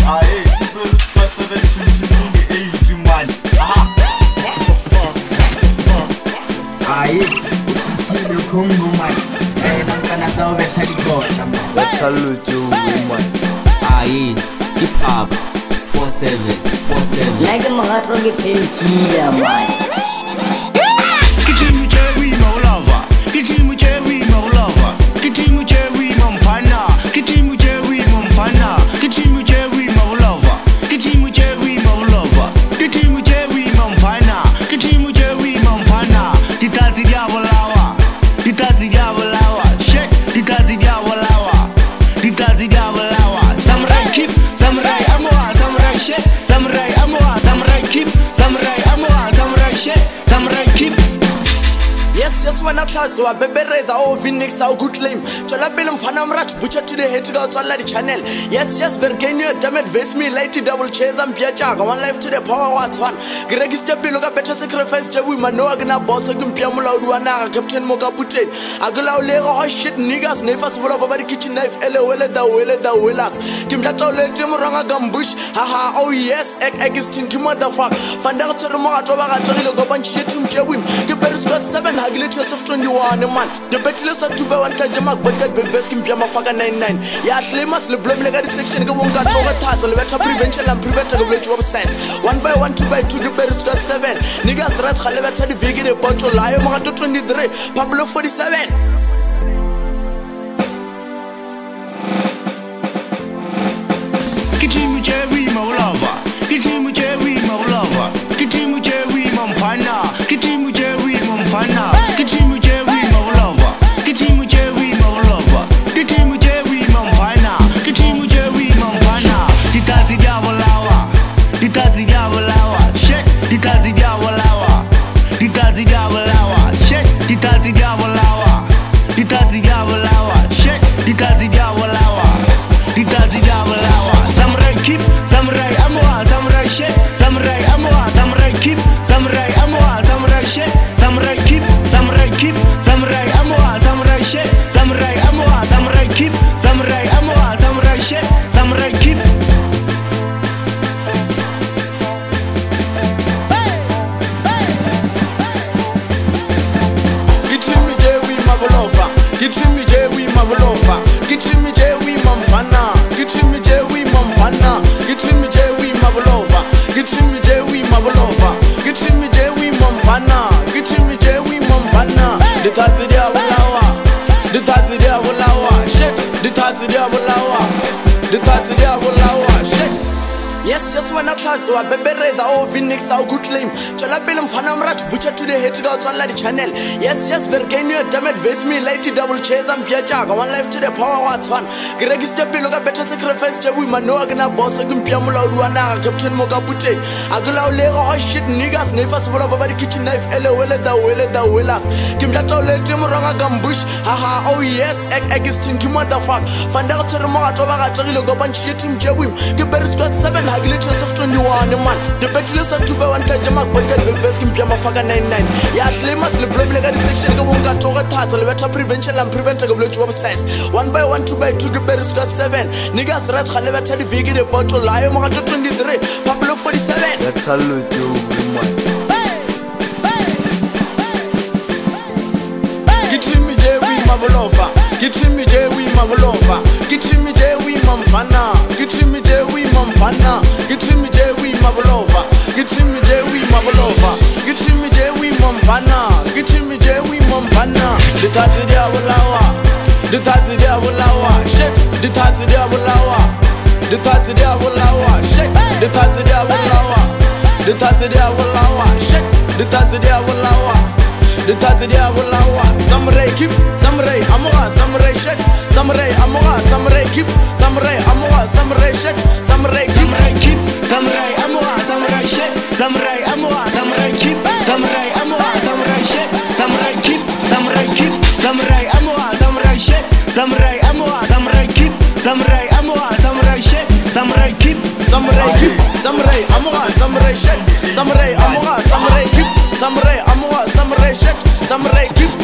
Aye, pArt² 17 man. Aha. Aye, usifile Congo man. Nankana sawo betali gocha man. Betalo man. Aye, hip hop 47. Like mga trogi PainKiller man. Kitimu chewi maulava, kitimu chewi maulava, kitimu chewi mampana, kitimu chewi mampana, kitimu chewi maulava, kitimu chewi maulava, kitimu chewi mampana, kitimu chewi mampana. Ditazi diabolawa, ditazi diabolawa, shit, ditazi diabolawa, ditazi diabolawa. Samurai keep, samurai amoa, samurai shit, samurai amoa, samurai keep, samurai amoa, samurai shit, samurai keep. Yes, when I tell you, baby raise our Phoenix, our good claim. Chola Bill Fanam Rat, butcher to the head to go to the channel. Yes, Virginia, damn it, face me, lady double chase and Piacha, one life to the power what's one. Greg is the bill of a better sacrifice, Jawi Manoagana, boss, Piamula, Ruana, Captain Mokaputin. Agula Lego, shit niggas, neighbors, full of a kitchen knife, LOL, the willas. Kimlato let him run a gambush, haha, oh yes, egg is tinky motherfuck. Find out to the Matoba, go bunch of him, Jawim. The pArt² 7. Glitches of 21 man. The bachelors are to buy one tajamak, but get beveskim piama faga 99. Yeah, Shlemas, the blame legacy section, go on got over tattle, better prevention and preventable to obsess. 1 by 1, 2 by 2, the pArt² 7. Niggas rat halevata the vegan bottle, I am 23, Pablo 47. Kitimu chewi maulava, kitimu chewi maulava, kitimu chewi mampana, kitimu chewi mampana, kitimu chewi maulava, kitimu chewi maulava, kitimu chewi mampana, kitimu chewi mampana. Ditazi diabolawa, ditazi diabolawa, shit, ditazi diabolawa, ditazi diabolawa, shit, ditazi diabolawa, ditazi diabolawa, shit, ditazi diabolawa, ditazi diabolawa. Samurai keep, samurai amoa, samurai shit, samurai amoa, samurai keep, samurai amoa, samurai shit, samurai keep, samurai keep, samurai amoa, samurai shit, samurai amoa, samurai keep, samurai amoa, samurai shit, samurai keep. Kitimi Jewi Mavolova, Kitimi Jewi Mavolova, Kitimi Jewi Mamfana, Kitimi Jewi Mamfana, Kitimi Jewi Mavolova, Kitimi Jewi Mavolova, Kitimi Jewi Mamfana, Kitimi Jewi Mamfana. The Tazi Diabolawa, the Tazi Diabolawa, shit, the Tazi Diabolawa, the Tazi Diabolawa, shit. Yes, when I tell you, baby raise our Phoenix, our good claim. Chola Bill Fanam Rat, butcher to the head to go to the channel. Yes, Virginia, damn it, face me, lady double chase and Piacha, one life to the power what's one. Greg is the bill of a better sacrifice, Jawi Manoagana, boss, Piamula, Ruana, Captain Mokaputin. Agula Lego, shit niggas, neighbors, full of a kitchen knife, LOL, the willas. Kimlato let him run a gambush, haha, oh yes, egg is tinky motherfuck. Find out to the Matoba, go bunch of him, Jawim. The pArt² 7. Glitches of 21 man. The bachelors are to buy one tajamak, but get beveskim piama faga 99. Yeah, Shlemas, the blame legacy section, go on got over tattle, better prevention and preventable to obsess. 1 by 1, 2 by 2, the pArt² 7. Niggas rat halevata the vegan bottle, I am 23, Pablo 47. Betalo man. Kitimi Jewi Mavolova, Kitimi Jewi Mavolova, Kitimi Jewi Mamfana, Kitimi Jewi Mamfana, Kitimi Jewi Mavolova, Kitimi Jewi Mavolova, Kitimi Jewi Mamfana, Kitimi Jewi Mamfana. The Tazi Diabolawa, the Tazi Diabolawa, shit, the Tazi Diabolawa, the Tazi Diabolawa, shit, the Tazi Diabolawa, the Tazi Diabolawa, shit, the Tazi Diabolawa. The Tazi Diabolawa, samurai keep, samurai amoa, samurai shit, samurai amoa, samurai keep, samurai amoa, samurai shit, samurai keep, Samurai keep, samurai amoa, samurai shit, samurai amoa, samurai keep, samurai amoa, samurai shit, samurai keep, samurai keep, samurai amoa, samurai shit, samurai amoa, samurai keep, samurai amoa, samurai shit, samurai keep, samurai keep, samurai amoa, samurai shit, samurai amoa, samurai keep, samurai amoa, samurai shit, samurai keep.